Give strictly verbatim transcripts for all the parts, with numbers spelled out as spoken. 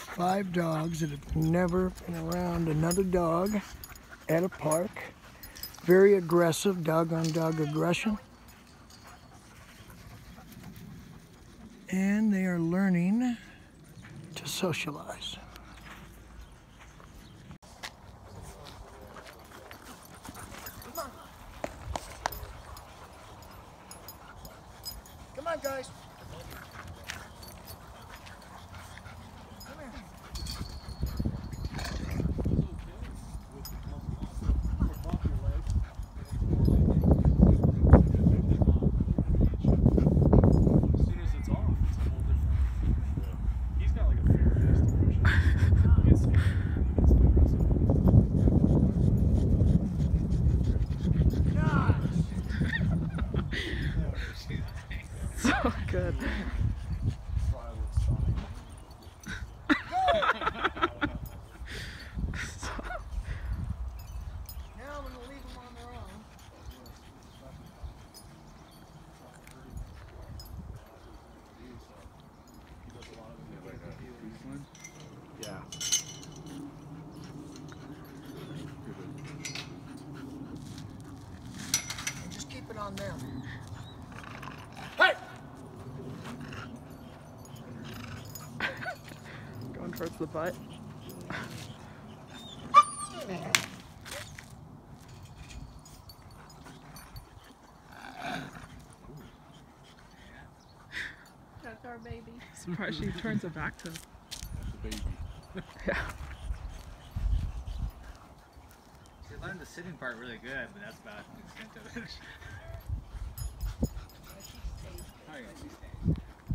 Five dogs that have never been around another dog at a park. Very aggressive, dog-on-dog aggression. And they are learning to socialize. Come on. Come on, guys. So good. Now I'm going to leave them on their own. Yeah. Just keep it on them. Hey! Going towards the butt. That's our baby. Surprised she turns it back to. That's the baby. Yeah. She learned the sitting part really good, but that's about the extent of it. Oh, yeah, she stays.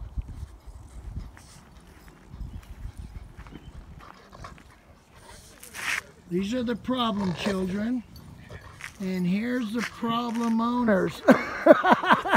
These are the problem children, and here's the problem owners.